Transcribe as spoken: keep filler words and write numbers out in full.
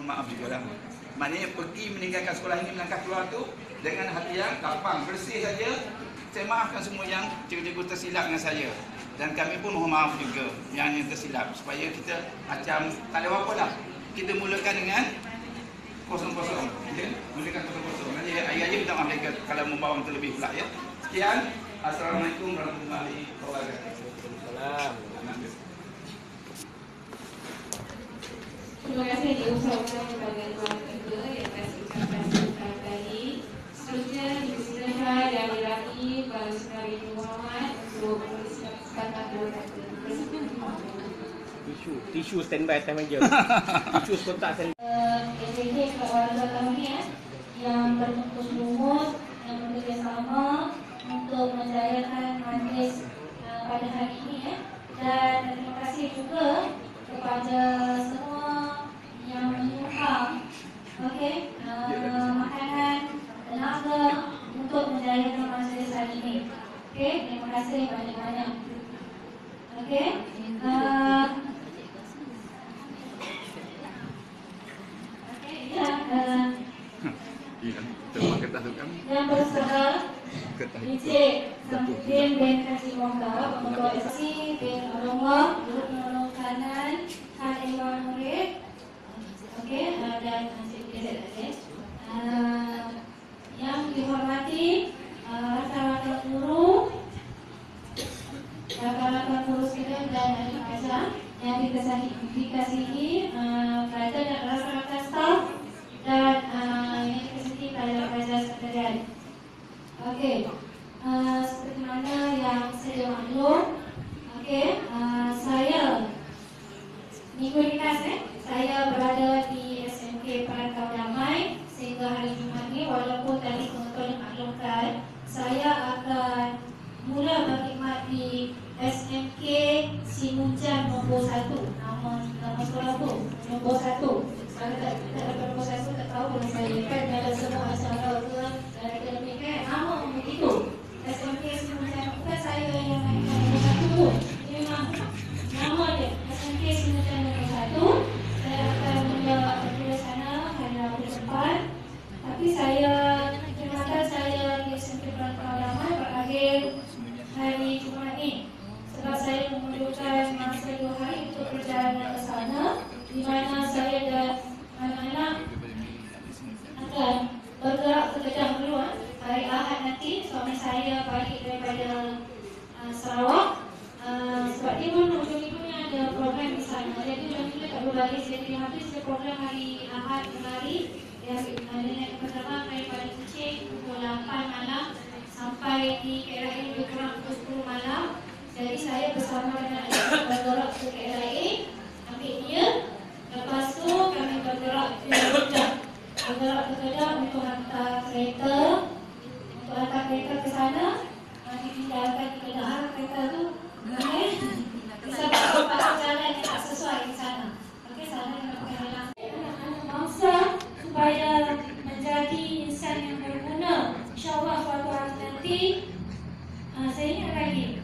mohon maaf juga lah. Maknanya pergi meninggalkan sekolah ini, melangkah keluar tu dengan hati yang lapang, bersih saja. Saya maafkan semua yang cikgu-cikgu tersilap dengan saya. Dan kami pun mohon maaf juga yang yang tersilap. Supaya kita macam tak ada apa-apa lah. Kita mulakan dengan kosong-kosong. Ya? Mulakan kosong-kosong. Nanti ayah-ayah minta maaf mereka kalau membawa terlebih pula. Ya? Sekian. Assalamualaikum warahmatullahi wabarakatuh. Terima kasih diucapkan kepada Tuan Ketua yang kasih ucapan selamat tadi. Seterusnya dipersilakan yang dirahi Pak Sekali Muhammad untuk menuliskan kata-kata. Tisu, tisu standby time aja. Tisu kotak standby. S K K keluarga kami ya, yang berfokus lumut, yang bekerjasama untuk menjayakan majlis uh, pada hari ini ya. Dan terima kasih juga kepada semua yang menyumbang okey uh, makanan, tenaga untuk menjayakan majlis hari ini. Okey, terima kasih banyak-banyak. Okey. Uh, okey ya. Uh, yang bersabar Encik Samsudin bin Haji Mohtar, Pembawa S C bin Arumah, Guru Penolong Kanan, Han Imam Murid. Okey, uh, dan Encik P Z tadi. Uh, yang dihormati uh, rakan-rakan guru, rakan-rakan guru sekalian dan ahli pengajar yang dikasihi, dikasihi uh, pelajar dan rakan-rakan staf dan uh, yang dikasihi pelajar-pelajar sekalian. Okey, uh, seperti mana yang saya maklum, okey, uh, saya minggu ini eh, saya berada di S M K Perantau Damai sehingga hari Jumaat ini. Walaupun tadi tuan-tuan maklumkan, saya akan mula berkhidmat di S M K Simunjan nombor satu. Nama nama sekolah tu nombor satu. Kalau tak tak dapat nombor satu tak tahu boleh saya kan dalam semua acara ke akademik kan nama begitu. S M K Simunjan bukan saya yang naikkan nombor satu tu. Ini memang nama dia S M K Simunjan nombor satu. Saya akan mula mula sana hari Rabu depan. Tapi saya khidmatan saya di S M K Perantau Damai berakhir hari Jumaat ni. Sebab saya memerlukan masa dua hari untuk perjalanan ke sana, di mana saya dan anak-anak akan bergerak ke Kedah dulu. Hari Ahad nanti suami saya balik daripada uh, Sarawak. Uh, sebab dia pun ujung-ujungnya ada program di sana. Jadi ujung-ujungnya tak boleh balik. Jadi habis dia program hari Ahad kemari. Dia ada naik pertama daripada Kuching pukul lapan malam sampai di K L A lebih kurang pukul sepuluh malam. Jadi saya bersama dengan anak bergerak ke K L A, ambil dia. Lepas tu kami bergerak ke Kedah. Bergerak ke Kedah untuk hantar kereta. Untuk hantar kereta ke sana. Nanti tinggalkan di Kedah kereta tu. Okay. Bisa dapat jalan yang tak sesuai di sana. Okey, sana kena pakai halang. Anak-anak bangsa supaya menjadi insan yang berguna. InsyaAllah suatu hari nanti uh, saya ingat lagi